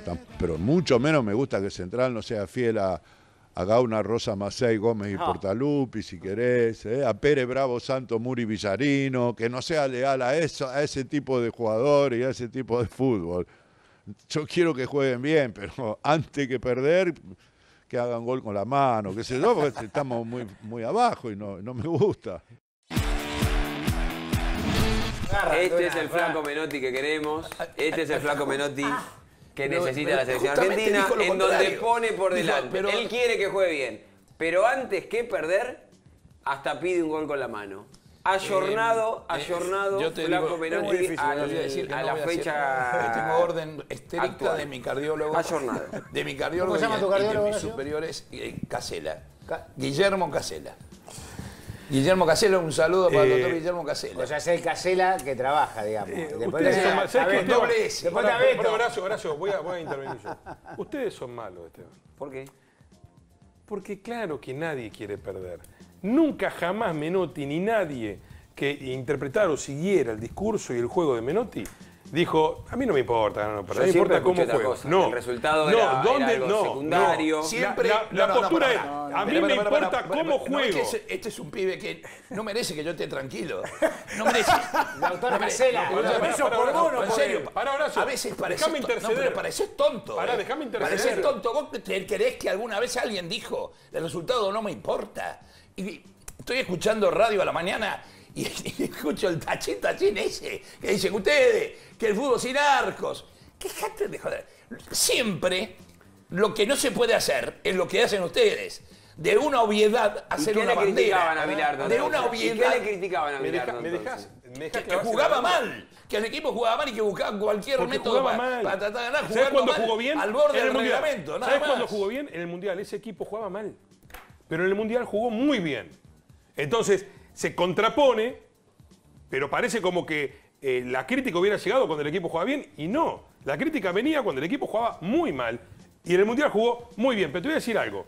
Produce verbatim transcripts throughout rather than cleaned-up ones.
pero mucho menos me gusta que Central no sea fiel a, a Gauna, Rosa, Macei, Gómez y No. Portalupi, si querés, ¿eh? A Pérez, Bravo, Santos, Muri, Villarino, que no sea leal a eso, a ese tipo de jugadores y a ese tipo de fútbol. Yo quiero que jueguen bien, pero antes que perder, que hagan gol con la mano, qué sé yo, porque estamos muy, muy abajo y no, no me gusta. Este es el flaco Menotti que queremos. Este es el flaco Menotti que Pero- necesita pero la selección justamente argentina, dijo lo en donde contrario. pone por Dijo, delante. pero- Él quiere que juegue bien, pero antes que perder, hasta pide un gol con la mano. Ayornado, Eh, ayornado, yo te flaco digo, Menotti es muy difícil, al- no voy a decir que a no la voy a hacer- fecha. Tengo orden estricta actual. de mi cardiólogo. Ayornado. De mi cardiólogo ¿Cómo se llama y- tu y cardiólogo, de mis Horacio? superiores, eh, Casela. Ca- Guillermo Casela. Guillermo Casela, un saludo para el Eh, doctor Guillermo Casela. O sea, es el Casela que trabaja, digamos. Eh, Después ustedes tenés son a- mal- ¿sabés a qué, Beto. Esteban? doble S. Después Pará, está Beto. pará, Horacio, Horacio, voy a, voy a intervenir yo. Ustedes son malos, Esteban. ¿Por qué? Porque claro que nadie quiere perder. Nunca jamás Menotti ni nadie que interpretara o siguiera el discurso y el juego de Menotti dijo, a mí no me importa ganar o perder, Yo me importa siempre cómo escuché otra juego. cosa, No, el resultado no, era- era ¿dónde? algo no, secundario. no. Siempre. La, la- la no, no, postura no, es, pará, a pará, mí pará, me pará, importa pará, pará, cómo pará. No, es que juego. ese- este es un pibe que no merece que yo esté tranquilo. No merece. Doctor No merece. Casela, No, pará, no, pará, eso pará, por pará, vos, no pará, en serio. pará, Horacio, A veces pareces déjame to- No, interceder. pero pareces tonto. Pará, eh. déjame interceder. Pareces tonto. ¿Vos te- querés que alguna vez alguien dijo el resultado no me importa? Y estoy escuchando radio a la mañana y, y escucho el tachín tachín ese que dicen ustedes que el fútbol sin arcos. Quejate de joder. Siempre lo que no se puede hacer es lo que hacen ustedes. De una obviedad hacer qué una le criticaban bandera. a Bilardo, De entonces? una ¿Y qué obviedad. le criticaban a ¿Me, deja- Bilardo? me entonces? dejas, me Que, dejas que clavarse jugaba la mano? mal, que el equipo jugaba mal y que buscaba cualquier Porque método jugaba para, mal. para tratar de ganar. ¿Sabes Jugando cuándo mal, jugó bien? al borde En el del Mundial. reglamento, nada ¿Sabes más. cuándo jugó bien? En el Mundial. Ese equipo jugaba mal. Pero en el Mundial jugó muy bien. Entonces, se contrapone, pero parece como que eh, la crítica hubiera llegado cuando el equipo jugaba bien, y no. La crítica venía cuando el equipo jugaba muy mal. Y en el Mundial jugó muy bien. Pero te voy a decir algo.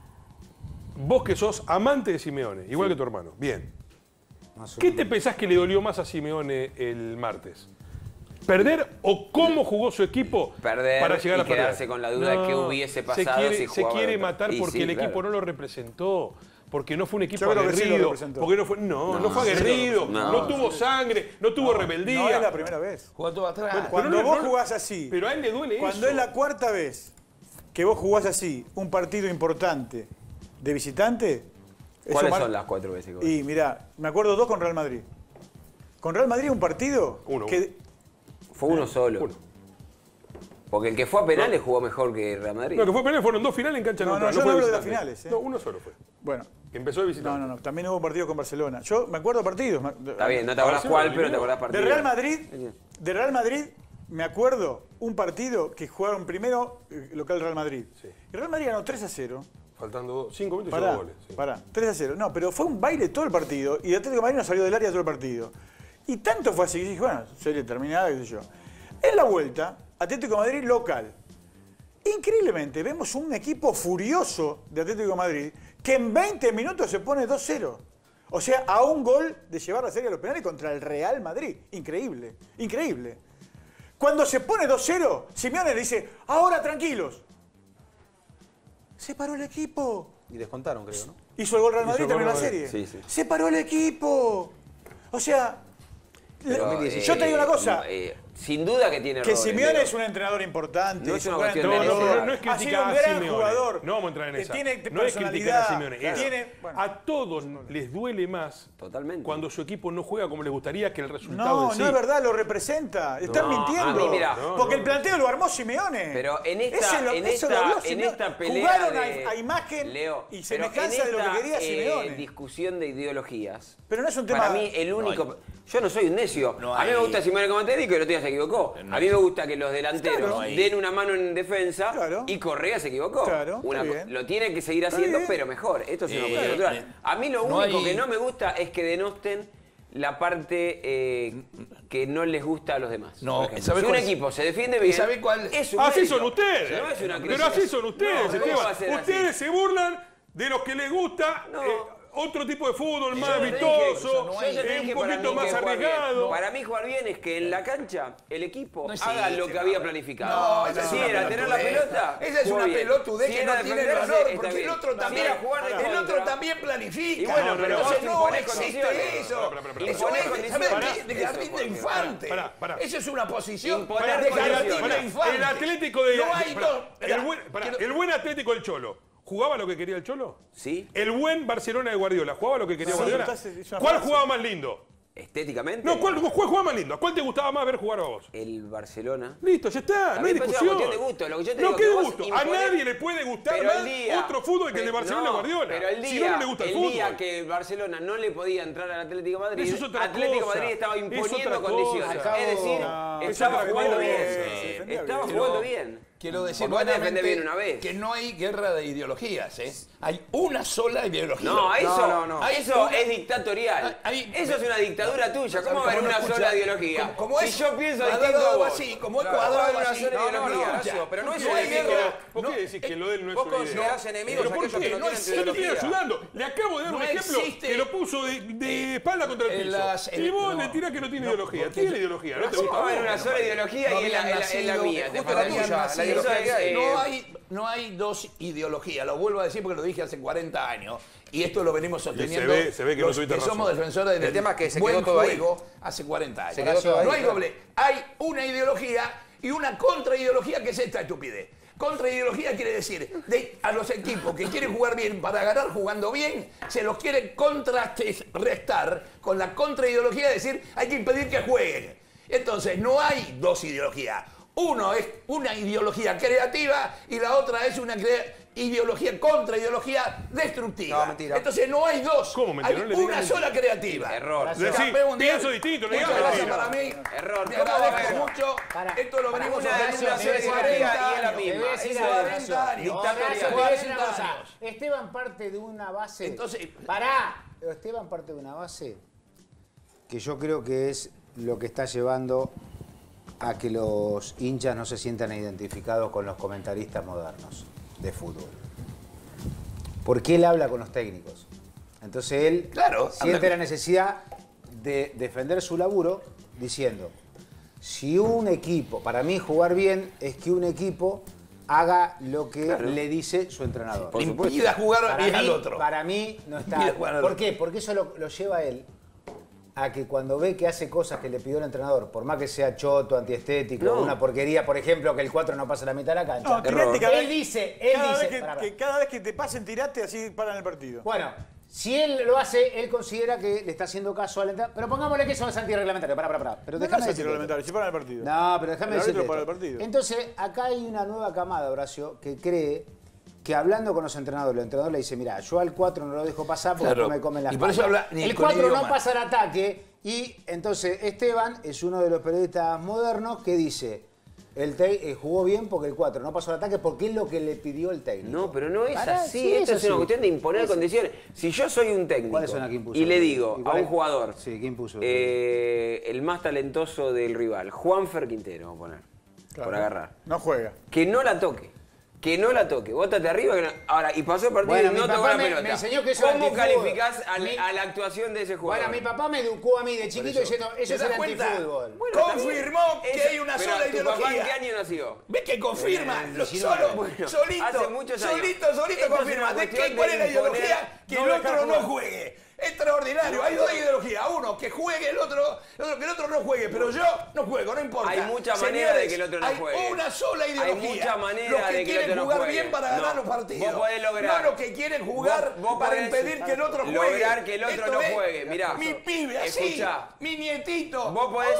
Vos que sos amante de Simeone, igual que tu hermano. Bien. ¿Qué te pensás que le dolió más a Simeone el martes? ¿Perder o cómo jugó su equipo Perder para llegar y a perder? quedarse con la duda de qué hubiese pasado se quiere, si se jugaba quiere de otra- matar Y porque sí, el equipo claro. no lo representó, porque no fue un equipo Yo creo que sí lo aguerrido, representó. porque no fue, no, no, No, fue sí lo aguerrido, representó. no, No, tuvo sangre, no tuvo rebeldía. No es la primera vez. Jugó todo atrás. Bueno, Cuando pero no- vos no- jugás así, Pero a él le duele cuando eso. es la cuarta vez que vos jugás así, un partido importante de visitante. eso ¿Cuáles mar- son las cuatro veces que vos- Y mirá, me acuerdo dos con Real Madrid. Con Real Madrid un partido Uno, que Fue uno solo. Uno. Porque el que fue a penales jugó mejor que Real Madrid. Lo que fue penal fueron dos finales en cancha No, neutral. no, yo fue no hablo de las visitante. finales, ¿eh? No, uno solo fue. bueno, Que empezó de visitante. no, no, no, también hubo partidos con Barcelona. Yo me acuerdo partidos. me- Está bien, no te acordás sí, cuál, lo pero te eliminó. acordás De partido. Real Madrid, de Real Madrid, me acuerdo un partido que jugaron primero eh, local Real Madrid. Sí. Y Real Madrid ganó tres a cero. Faltando cinco minutos y Pará, dos goles. sí. pará, tres a cero. No, pero fue un baile todo el partido y el Atlético de Madrid no salió del área todo el partido. Y tanto fue así que dije, bueno, serie terminada, qué sé yo. En la vuelta, Atlético de Madrid local. Increíblemente, vemos un equipo furioso de Atlético de Madrid que en veinte minutos se pone dos cero. O sea, a un gol de llevar la serie a los penales contra el Real Madrid. Increíble, increíble. Cuando se pone dos cero, Simeone le dice, ahora tranquilos. Se paró el equipo. Y descontaron, creo, ¿no? Hizo el gol Real Hizo Madrid y el gol terminó la Real serie. Madrid, sí, sí. Se paró el equipo. O sea, Pero, le- yo te digo una cosa. eh, sin duda que tiene Que errores, Simeone Leo. es un entrenador importante, No es es un una gran cuestión de No, no, entrenador, no, no es ha sido criticar un a gran Simeone. jugador, No vamos a entrar en que esa. tiene No es criticar a personalidad, Simeone. es- tiene- bueno. a todos les duele más Totalmente. cuando su equipo no juega como les gustaría que el resultado No, en sí. no es verdad, lo representa. Están No, mintiendo. a mí, mira, no, porque no. el planteo lo armó Simeone. Pero en esta, Ese lo- en eso lo esta, habló en Simeone. esta pelea Jugaron a- de, a, imagen Leo, y pero semejanza en de lo que esta, quería eh, Simeone. discusión de ideologías. Pero no es un tema... Para mí, el único. Yo no soy un necio. No a mí me hay- gusta Simeone como técnico y el otro día se equivocó. No a mí hay- me gusta que los delanteros Claro. den una mano en defensa Claro. y Correa se equivocó. Claro, está Una co- bien. lo tiene que seguir haciendo, bien. pero mejor. Esto es una Eh, cuestión natural. eh, A mí lo no único hay- que no me gusta es que denosten la parte eh, que no les gusta a los demás. No, Por ejemplo, ¿sabe si un cuál es? equipo se defiende bien, ¿Sabe cuál? es un Así mérito. son ustedes. No es una Pero crítica. así son ustedes, No, ¿cómo va a Esteban. ser así? Ustedes se burlan de los que les gusta. No. eh, otro tipo de fútbol, Yo más ya te dije, vistoso, yo ya te eh, dije un para poquito mí más que jugar bien. arriesgado. Para mí jugar bien es que en la cancha el equipo No haga existe, lo que no. había planificado. No, esa es si una era tener la pelotudez. pelota, Esa es jugó una bien. pelotudez Si que era no tiene defenderse, valor, está porque el bien. otro Si también, era jugar de el contra. otro también planifica. Y bueno, pero Entonces vos no imponés existe condiciones. eso. Pará, pará, pará, Eso pará. es, Imponés ¿sabés condiciones. qué? De jardín de infante. Pará, pará. Eso es una posición Imponer de condiciones. jardín Pará, de infante. el Atlético de... No hay pará, dos. el, buen, pará, Quiero- el buen Atlético del Cholo, ¿jugaba lo que quería el Cholo? Sí. El buen Barcelona de Guardiola, ¿jugaba lo que quería Sí, Guardiola? entonces es una ¿Cuál frase. jugaba más lindo? Estéticamente. No, ¿cuál, ¿cuál jugaba más lindo? ¿A cuál te gustaba más ver jugar a vos? El Barcelona. Listo, ya está, no hay También puede ser discusión. una cuestión de gusto, lo que yo te no, digo ¿qué que de vos gusto? A imponés- nadie le puede gustar Pero más el día, otro fútbol que el de pero- Barcelona no, Guardiola. Pero el día, si no, no le gusta el, el fútbol. día que el Barcelona no le podía entrar al Atlético de Madrid, Eso es otra Atlético cosa. Madrid estaba Es imponiendo otra condiciones. cosa. Es decir, No, es estaba otra jugando cosa. bien. Sí, Estaba Quiero- jugando bien. Quiero decir Porque vos te nuevamente defendés bien una vez. que no hay guerra de ideologías, ¿eh? Hay una sola ideología. No, eso, no, no. Hay eso una- es dictatorial. hay- eso es una dictadura tuya. ¿Cómo va a haber Como no una escucha, sola ideología? Como, como si es yo pienso cuadrado distinto a vos. así, como es Claro, cuadrado ¿cómo va a haber así. una sola No, no, no, ideología? escucha, pero no es no una hay guerra. guerra. ¿Por qué No, decís que lo de él no es vos una idea? considerás enemigos ¿Pero a por aquellos qué? que no No tienen es- yo te estoy ideología. ayudando. Le acabo de dar No un ejemplo existe- que lo puso de, de espalda contra el En piso. las- y vos no, le tirás que no tiene no, ideología. porque Tiene yo- ideología, ¿no te ¿Cómo gusta? va a a haber vos? una sola ideología No y es la, habían es la- es la nacido- mía? justo Te la falta- tuya, la Eso ideología es, que hay. eh, No hay, no hay dos ideologías, lo vuelvo a decir porque lo dije hace cuarenta años y esto lo venimos sosteniendo. ve- se ve que no los tuviste que razón. somos defensores del El tema es que se buen quedó todo ahí. juego hace cuarenta años. Se quedó todo ahí, no hay claro. doble, hay una ideología y una contraideología que es esta estupidez. Contraideología quiere decir de, a los equipos que quieren jugar bien para ganar jugando bien, se los quiere contrarrestar con la contraideología de decir hay que impedir que jueguen. Entonces no hay dos ideologías. Uno es una ideología creativa y la otra es una crea- ideología contra ideología destructiva. No, mentira. Entonces no hay dos. ¿Cómo mentira? Hay No le digas una mentira. sola creativa. Error. Decí, Campeón mundial. pienso distinto, no Muchas digas gracias mentira. para mí. Error. Me ¿Cómo va a agradezco haber? mucho. Para, Esto lo para, venimos una- sosteniendo una hace sola ideología cuarenta y es la años. misma. Te voy a decir Eso algo, es Horacio. años. dictatorial. Horacio, te voy a decir una cuarenta cosa. años. Esteban parte de una base. Entonces- Pará. Esteban parte de una base que yo creo que es lo que está llevando a que los hinchas no se sientan identificados con los comentaristas modernos de fútbol. Porque él habla con los técnicos. Entonces él Claro, siente habla- la necesidad de defender su laburo diciendo, si un equipo, para mí jugar bien es que un equipo haga lo que le dice su entrenador. Le impida jugar Para bien mí, al otro. para mí no está. Impide jugar al ¿Por otro. qué? Porque eso lo, lo lleva a él a que cuando ve que hace cosas que le pidió el entrenador, por más que sea choto, antiestético, No. una porquería, por ejemplo, que el cuatro no pasa la mitad de la cancha. No, tirate cada Él vez- dice, él cada dice, vez que, pará, pará. que cada vez que te pasen, tirate, así paran el partido. Bueno, si él lo hace, él considera que le está haciendo caso al entrenador. Pero pongámosle que eso es antirreglamentario. Pará, pará, pará. Pero No, no déjame es decirte antirreglamentario, esto. si paran el partido. No, pero déjame El decirte árbitro para esto. el partido. Entonces, acá hay una nueva camada, Horacio, que cree que hablando con los entrenadores, el entrenador le dice, mira, yo al cuatro no lo dejo pasar porque Claro. después me comen las Y por eso patas". habla ni El con cuatro no idioma. pasa al ataque y entonces Esteban es uno de los periodistas modernos que dice, el te- eh, jugó bien porque el cuatro no pasó al ataque porque es lo que le pidió el técnico. No, pero no es Pará, así. sí, Esto es es una así. cuestión de imponer condiciones. Si yo soy un técnico ¿Cuáles son las que impuso? y le digo ¿Y a cuál un es? jugador, Sí, ¿quién puso? eh, el más talentoso del rival, Juanfer Quintero, vamos a poner, por agarrar, No juega. que no la toque. Que no la toque, bótate arriba. Que no- Ahora, y pasó el partido Bueno, y mi no tocó papá la me- pelota. me enseñó que eso es ¿Cómo antifútbol. calificás al- Mi- a la actuación de ese jugador? Bueno, mi papá me educó a mí de chiquito diciendo, eso ¿Te es el das cuenta? antifútbol. Bueno, está bien. Confirmó que Ese- hay una pero sola ¿tu papá en ideología. qué año nació? ¿Ves que confirma? En Lo- diecinueve. solo, Bueno, solito, hace muchos años. solito, solito Esto es confirma. una ¿De cuestión qué, ¿Cuál de es la imponer- ideología? Que no el dejar otro no jugar. juegue. Extraordinario. Hay dos ideologías. Uno, que juegue el otro, el otro, que el otro no juegue. Pero yo no juego, no importa. Hay muchas Señores, maneras de que el otro no hay juegue. una sola Hay ideología. muchas maneras los que de que el quieren otro no jugar juegue. bien para ganar No, los partidos. vos podés lograr. No los que quieren jugar Vos- vos para podés impedir que el otro juegue. lograr que el otro Esto no es juegue. Mirá. Mi pibe, así. Escuchá. Mi nietito. Vos podés-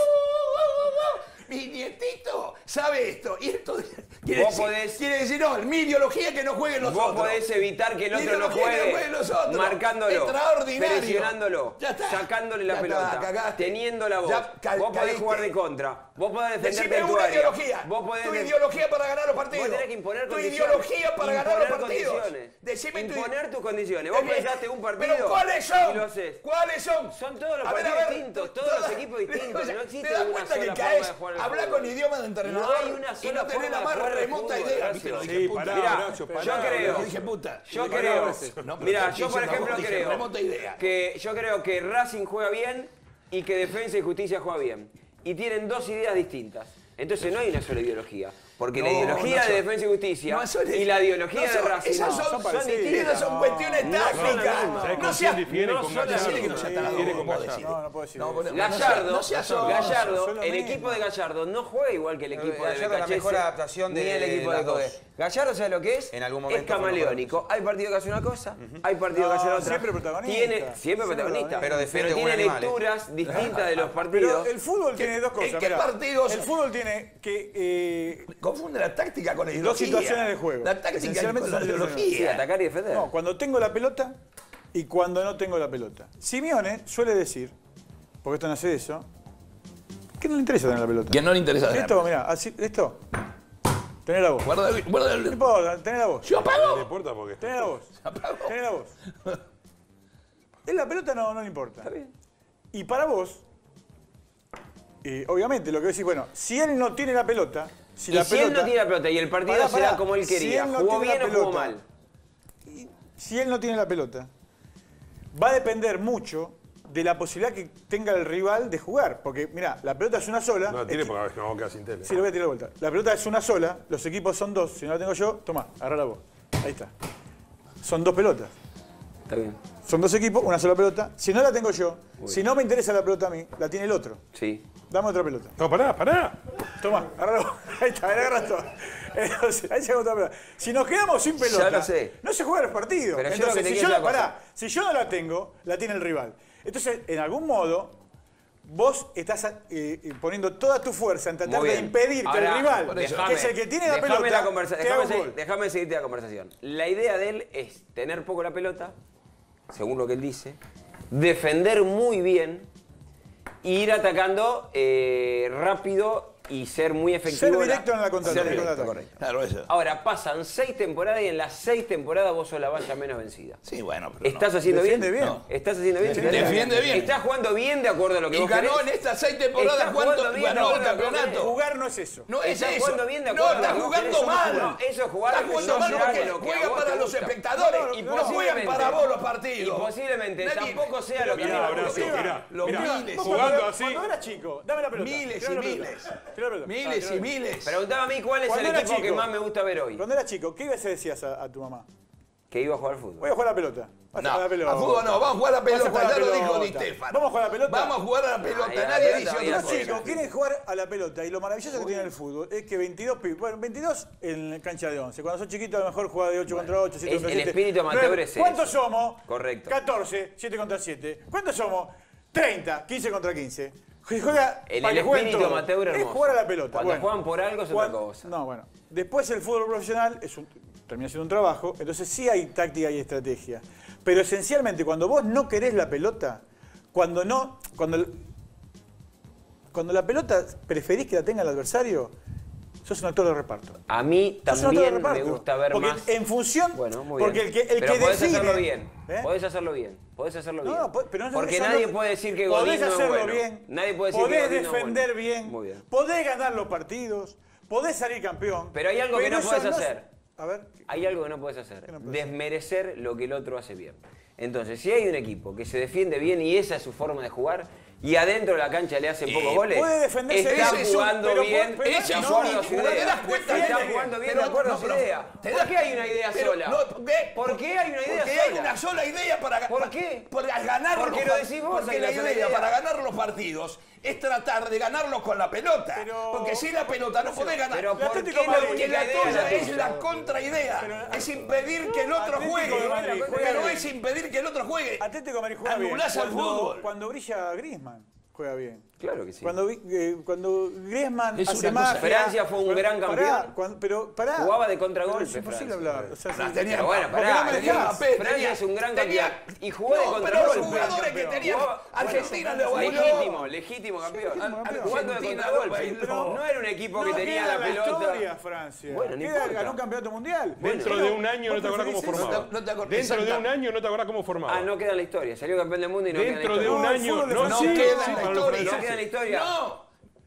Mi nietito sabe esto. Y esto quiere, Vos decir, podés- quiere decir, no, mi ideología es que no jueguen los Vos otros. podés evitar que el Mi otro no ideología es que juegue, jueguen los otros. marcándolo, Extraordinario. presionándolo, Ya está. sacándole la Ya está, pelota, cagaste. teniendo la voz. Ya ca- Vos podés caíste. jugar de contra, vos podés defenderte Decime en tu una área. ideología. Vos podés tu de- ideología para ganar los partidos. Vos tenés que imponer tu condiciones. ideología para ganar los Imponer partidos. condiciones. Decime tu Imponer tus condiciones. Vos Está bien. pensaste un partido ¿Pero cuáles y son? lo haces. ¿Cuáles son? Son todos los A ver, partidos a ver, distintos, tú- todos los todas- equipos distintos, o sea, no existe ¿te das una cuenta sola que forma caes, de jugar al habla fútbol? con idioma de entrenador No hay una y sola no tenés forma la de más jugar al remota fútbol, idea? ¿viste? No Sí, dije puta. pará, Mirá, Horacio, pará. yo creo- No dije puta. Yo Dije creo, veces. No, pero mira, te yo por dije, ejemplo dije, creo remota idea. que yo creo que Racing juega bien y que Defensa y Justicia juega bien. Y tienen dos ideas distintas. Entonces no hay una sola ideología. Porque la No, ideología no de son- Defensa y Justicia no son- y la ideología no son- de Racing esas no, son- son, son distintas. Esas son cuestiones No son las tácticas. mismas. ¿Sabés No con sea- quién difieren? no Con son las Gallardo. Decile que no sea tarado, Difiere con vos Gallardo. decile. No, no puedo decir No, eso. bueno, Gallardo, no seas soso. Gallardo, son lo el mismo. equipo de Gallardo no juega igual que el equipo de Gallardo es la Becachese, mejor adaptación ni de el equipo de las dos. Codé. Gallardo, ¿sabe lo que es? En algún es momento fue camaleónico. Hay partidos que hace una cosa, hay partidos No, que hacen otra. siempre protagonista. Tiene, siempre Siempre protagonista. protagonista. Pero defiende como tiene un animal, ¿eh? lecturas distintas de los Pero partidos. el fútbol tiene dos cosas. ¿en qué mirá. partidos? El fútbol tiene que eh, Confunde la táctica con la dos ideología. situaciones de juego. La táctica Esencialmente con la son situaciones. Sí, ideología. atacar y defender. No, cuando tengo la pelota y cuando no tengo la pelota. Simeone suele decir, porque esto nace de eso, que no le interesa tener la pelota. Que no le interesa tener. Esto, mirá, así, esto, tener la voz. Guarda el- guarda No el- importa, tener la voz. ¿Se No apagó? importa porque. Tener la voz. apagó. Tener la voz. En la pelota no, no le importa. Está bien. Y para vos, eh, obviamente, lo que decís, bueno, si él no tiene la pelota, si Y la si pelota, él no tiene la pelota y el partido Pará, se pará. da como él Si quería, él no ¿jugó tiene bien la o jugó pelota, mal? si él no tiene la pelota, va a depender mucho de la posibilidad que tenga el rival de jugar. Porque, mirá, la pelota es una sola. No, tiene es- porque a ver, no vamos a quedar sin tele. Sí, lo voy a tirar de vuelta. La pelota es una sola, los equipos son dos. Si no la tengo yo, tomá, agarrá la vos. Ahí está. Son dos pelotas. Está bien. Son dos equipos, una sola pelota. Si no la tengo yo, si no me interesa la pelota a mí, la tiene el otro. Sí. Dame otra pelota. No, pará, pará. Tomá, agarrá vos. Ahí está, ahí agarras todo. Entonces, ahí se otra pelota. Si nos quedamos sin pelota, Ya lo sé. no se juegan los partidos. Pero yo Entonces, lo que te si, quiero yo, decir una pará, cosa. si yo no la tengo, la tiene el rival. Entonces, en algún modo, vos estás eh, eh, poniendo toda tu fuerza en tratar Muy de bien. impedir que Ahora, el rival, déjame- que es el que tiene la déjame pelota, la conversa- te haga déjame, un segui- gol. déjame seguirte la conversación. La idea de él es tener poco la pelota, según lo que él dice, defender muy bien, e ir atacando eh, rápido y ser muy efectivo. Ser directo en la contra- Ser en el directo, contraataque. correcto. Claro, eso. Ahora, pasan seis temporadas y en las seis temporadas vos sos la valla menos vencida. Sí, bueno, pero ¿Estás no. haciendo bien? Defiende bien. No. ¿Estás haciendo bien? Defiende bien. ¿Estás jugando bien de acuerdo a lo que Y vos ganó querés? en estas seis temporadas, Estás ¿cuánto jugando bien de ganó el acuerdo a lo que vos campeonato? querés. Jugar no es eso. No es Estás eso. jugando bien de No, acuerdo a está lo que jugando querés. mal. No, eso es jugar Está a jugando mal funcionar porque lo que a juega vos para te los gusta. espectadores Y y no juegan posiblemente- para vos los partidos. Y posiblemente Nadie- tampoco sea lo que Mirá, a mí me Horacio, gusta. mirá, Los mirá. miles. Vos Jugando cuando, así. Cuando eras chico, dame la pelota. Miles Tirá y la pelota. miles. Tirá la pelota. Ah, Miles tirá y la pelota. miles. Preguntame a mí cuál es el Cuando era equipo que chico. más me gusta ver hoy. Cuando eras chico, ¿qué ibas a decías a, a tu mamá? Que iba a jugar al Voy fútbol. a jugar a la pelota. Vas No, a jugar a la pelota. a fútbol no, vamos a jugar a la Vas pelota, jugar a la ya lo dijo pelota. Di Stéfano. Vamos a jugar a la pelota. Vamos a jugar a la pelota, Ay, a la nadie pelota dice había otra Los cosa. chicos quieren jugar a la pelota y lo maravilloso que tiene el fútbol es que veintidós pibes, bueno, veintidós en la cancha de once. Cuando son chiquitos a lo mejor juega de ocho contra ocho, siete es- contra el siete. espíritu amateur nueve. es ¿Cuántos eso. somos? Correcto. catorce, siete contra siete. ¿Cuántos somos? treinta, quince contra quince. Juega El- para el que jueguen espíritu todos. amateur es hermoso. jugar a la pelota. Cuando Bueno. juegan por algo es otra Cuan- cosa. No, bueno. Después el fútbol profesional es un- termina siendo un trabajo, entonces sí hay táctica y estrategia. Pero esencialmente, cuando vos no querés la pelota, cuando no, cuando, el- cuando la pelota preferís que la tenga el adversario, sos un actor de reparto. A mí Sos un actor de también me reparto. gusta ver porque más. en función, Bueno, muy porque bien. el que, el pero que podés define, hacerlo bien. ¿eh? Podés hacerlo bien. Podés hacerlo No, bien. no, po- pero no Porque eso nadie no- puede decir que podés Godín no es hacerlo bueno. bien, Nadie puede decir que podés Godín no es defender bueno. bien, Muy bien. podés ganar los partidos, podés salir campeón. Pero hay algo que no eso podés es- hacer. A ver, Hay algo que no puedes hacer. ¿Qué no podés Desmerecer lo que el otro hace bien. Entonces, si hay un equipo que se defiende bien y esa es su forma de jugar, y adentro de la cancha le hacen pocos goles, puede defenderse está bien, jugando pero bien, puede- de pero no, acuerdo a su no, idea. te das cuenta está que- jugando bien pero- de acuerdo no, a su pero- idea. te ¿Por das- qué hay una idea pero sola? no, ¿por qué? ¿Por qué hay una idea Porque sola? hay una sola idea para ¿Por qué? Para ganar Porque los lo par- decís vos, Porque hay la una sola idea idea. para ganar los partidos es tratar de ganarlos con la pelota. Pero- Porque sin la pelota no podés ganar. Pero El ¿por Atlético qué de Madrid, la Porque única la idea tuya la es tuya? la contraidea. Es impedir que el otro Atlético juegue. de Madrid Porque juega no bien. es impedir que el otro juegue. Atlético de Madrid juega bien. Anulás al Cuando- fútbol. Cuando brilla Griezmann, juega bien. Claro que sí. Cuando, vi- eh, cuando Griezmann Es hace una cosa- magia... Francia fue un Pará, gran pará, campeón. cuando- pero pará. Jugaba de contragolpe, Es imposible Francia. hablar. O sea, La sí. tenía- Pero bueno, Porque no pará, me tenía- dejás. Francia es un gran tenía- campeón. Y jugó de No, pero contragolpe. los jugadores que tenían Jugaba- Argentina le bueno, bailó. legítimo, legítimo campeón. legítimo Al- campeón. Jugando de Argentina contragolpe. lo bailó. No era un equipo que No tenía queda la pelota. historia, Francia. Bueno, no Queda- importa. ganó un campeonato mundial. Dentro Pero de un año no vos te acordás cómo preferís eso. formaba. No te- no te acordás, Dentro de un exactamente. año no te acordás cómo formaba. Ah, no queda en la historia. Salió campeón del mundo y no Dentro queda en de la un historia. No, el año. fútbol de No, Francia sí, no queda sí, en la para los historia. No queda en la franceses. historia. No.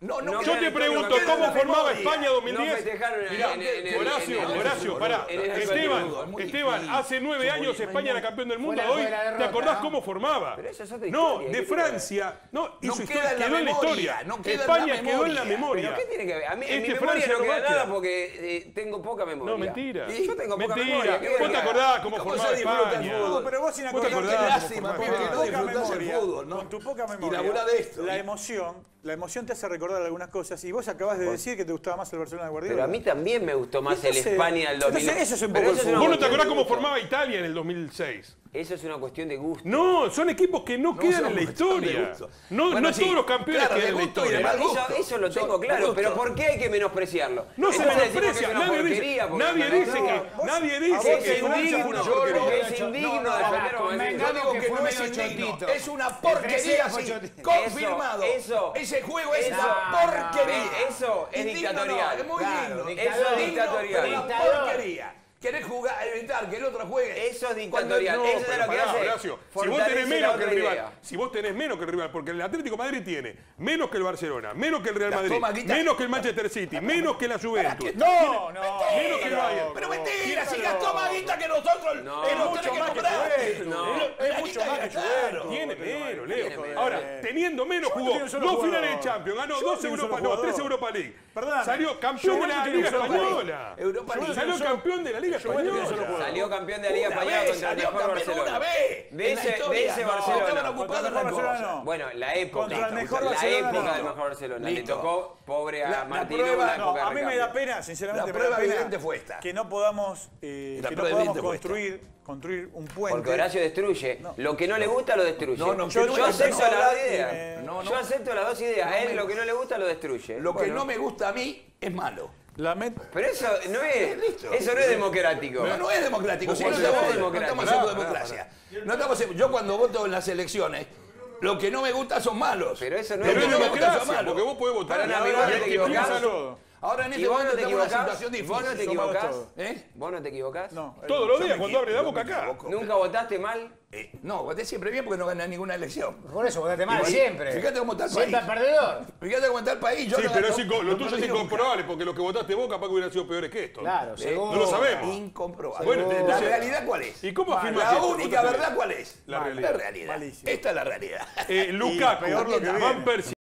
No, no No queda Yo te en la pregunto, historia, ¿cómo queda en la formaba memoria. España dos mil No diez? festejaron en- Mirá, en- en- en- Horacio, en- en- Horacio, en- pará. en- en- en- Esteban, es muy Esteban, difícil. hace nueve años España era campeón del mundo. Fue la- Hoy, fue la ¿te derrota, acordás ¿no? cómo formaba? Pero eso es otra No, historia, de ¿qué tiene que Francia. No, y No su queda historia en la quedó en la memoria, historia. no queda en la España quedó en la memoria. memoria. ¿Pero qué tiene que ver? A mí, en Este mi memoria no queda Francia-Eslovaquia. nada porque eh, tengo poca memoria. No, mentira. Yo tengo poca Mentira. memoria. ¿qué ¿Vos te querés? acordás cómo ¿Cómo formaba se disfruta el España? fútbol? No, pero vos sin ¿Vos te acordarte, acordás qué cómo lástima, formaba pibe, que con no tu España? poca disfrutás el memoria, fútbol, ¿no? con tu poca Y memoria, laburá de esto. la emoción, la emoción te hace recordar algunas cosas y vos acabás de decir que te gustaba más el Barcelona de Guardiola. Pero a mí también me gustó más el Entonces- España del dos mil. entonces eso es un Pero poco el eso una fútbol. ¿Vos no te cuestión acordás de cómo gusto. formaba Italia en el dos mil seis? Eso es una cuestión de gusto. No, son equipos que no, quedan son en la cuestión de historia. gusto. No, Bueno, no sí, todos los campeones claro, de quedan en la gusto y de historia. mal Eso, gusto. eso lo Yo- tengo de claro, gusto. pero ¿por qué hay que menospreciarlo? No se Entonces decimos menosprecia, que es una nadie dice, porquería, porque nadie no- dice no, que, vos- nadie a dice vos que es Francia indigno, fue una yo porquería. creo que es No, indigno no, defender no, como convengamos decís. Yo digo que que fue no es medio indigno, chotito. es una El porquería, tres fue sí, chotito. confirmado. Eso, Ese juego es eso, una porquería. eso es Indigno dictatorial. no, es muy Claro, lindo. dictador. Eso es Digno, dictatorial. pero una Dictador. porquería. Querés jugar, evitar que el otro juegue. Eso es Cuando- dictatorial. No, Eso es pero lo que pará, hace. Horacio, si vos fortalece tenés la menos que otra el rival, idea. si vos tenés menos que el rival, porque el Atlético de Madrid tiene menos que el Barcelona, menos que el Real La Madrid, toma, Guita. menos que el Manchester City, menos que la Juventus. No, no. Menos que el Bayern. Pero mentira, si gastó más guita que nosotros, No. que nos Mucho tenés que más que comprar. Juventus. No. Es La mucho guita más que que gastaron. Juventus. Tiene menos, Leo. Tiene Ahora, menos. teniendo menos, Juventus jugó tiene un solo dos jugador. finales de Champions, ganó Juventus dos tiene un Europa, solo no, tres jugador. Europa League. Perdóname. Salió campeón de la Juventus tiene Liga un solo jugador. Española. Europa League. Salió campeón de la Liga Juventus tiene un solo Española. jugador. Salió campeón de la Liga Una Española vez, contra el salió mejor campeón Barcelona. una vez. De en la ese, de historia. ese No, Barcelona. estaban ocupados Contra en el la mejor cosa. Barcelona no. Bueno, la época. Contra el mejor la Barcelona, época no. del mejor Barcelona. Le Listo. tocó, pobre a La- la Martino, prueba- una No, época de a mí me recambio. da pena, sinceramente, La me prueba da pena evidente fue esta. que no podamos, eh, La que no prueba podamos evidente fue esta. construir, construir un puente. Porque Horacio destruye. Lo que no le gusta lo destruye. No, no, yo que no yo me acepto gusta, las dos no, ideas. eh, no, no. Yo acepto las dos ideas. No A él me- lo que no le gusta lo destruye. Lo que Bueno. no me gusta a mí es malo. La met- Pero eso no es, Listo. eso no es democrático. No, no es democrático. Si no, Vos estamos, podés, no democrático. estamos haciendo Pará, democracia. No estamos haciendo- yo cuando voto en las elecciones, lo que no me gusta son malos. Pero eso no Pero es es no me gusta, son democracia, malos. porque vos podés votar. Para nada, Y vos no el te que equivocás. piensa lo- todo. Ahora en ¿Y este vos no momento te estamos en una equivocás? situación difícil. ¿Vos no te Son malos equivocás? todos. ¿Eh? ¿Vos no te equivocás? No, eh, Todos los Yo días me cuando abre la equivoco, boca me acá. equivoco. ¿Nunca votaste mal? Eh, no, voté siempre bien porque no gané ninguna elección. Por eso, votate mal, Igual- siempre. Fíjate cómo está el Siempre país. perdedor. Fíjate cómo está el país. Yo Sí, no- pero es no- inco- lo no tuyo es perdí nunca. incomprobable, porque lo que votaste vos capaz que hubieran sido peores que esto. Claro, Eh, seguro. no lo sabemos. Incomprobable. Bueno, la entonces- realidad cuál es? ¿Y cómo afirmas La esto? única Contame. verdad cuál es? La La realidad. realidad. Malísimo. Esta es la realidad. Eh, Lukaku, peor lo que Van viene. Persie.